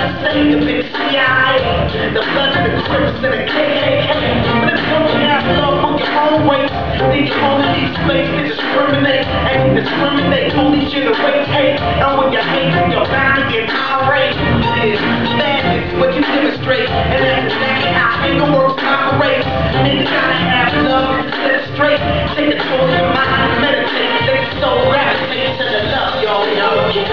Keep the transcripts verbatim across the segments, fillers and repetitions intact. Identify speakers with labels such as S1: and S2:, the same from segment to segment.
S1: I say the big C I A, the blood of the Crips and the K K K. But if you don't have love for your own race, then you only need space to discriminate. And you discriminate, only generate hate. And when you hate, you're bound to get irate. Yeah, madness, what you demonstrate. And that's exactly how anger works operate. Niggas gotta have love to set it straight. Take the toll of your mind and meditate. Let your soul gravitate to the love, yo, yo.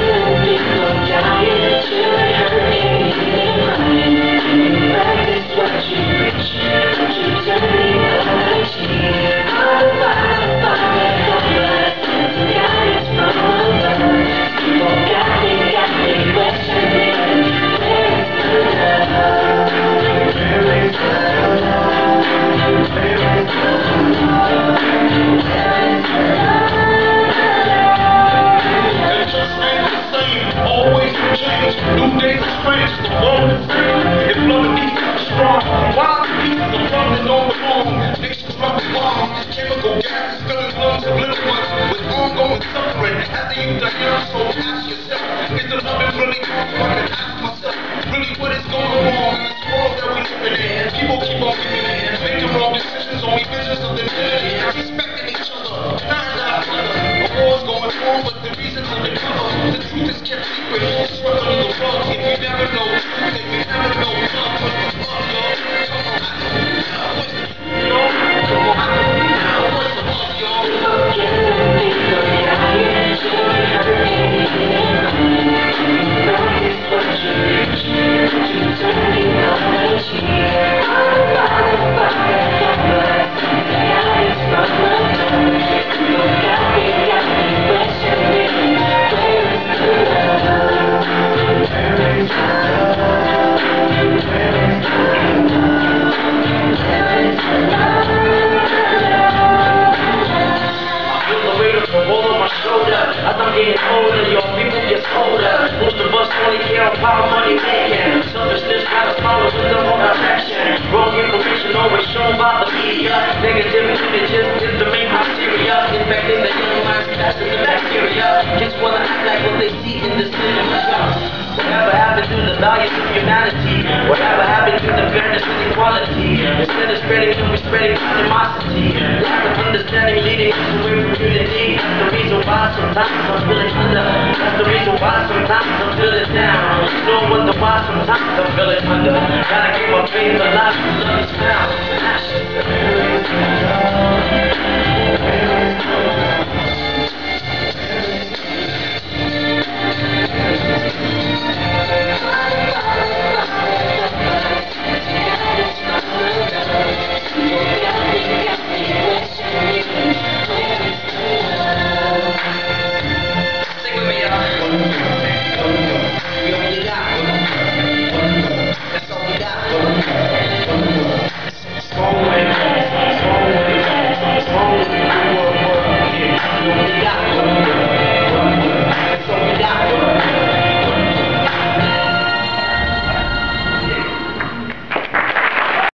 S1: As I'm getting older, your people get older. Most of us only care about power, money, making. Selfishness got us follow in the wrong direction. Wrong information always shown by the media. Negative images is the main criteria. Infecting the young minds, passing the bacteria. Kids wanna act like what they see in the cinema. Whatever happened to the values of humanity? Whatever happened to the fairness and equality? Instead of spreading, we spreading animosity. Lack of understanding leading us away from unity. That's the reason why sometimes I'm feeling under. That's the reason why sometimes I'm feeling down. No wonder why sometimes I'm feeling under. Gotta keep my faith alive, love is found.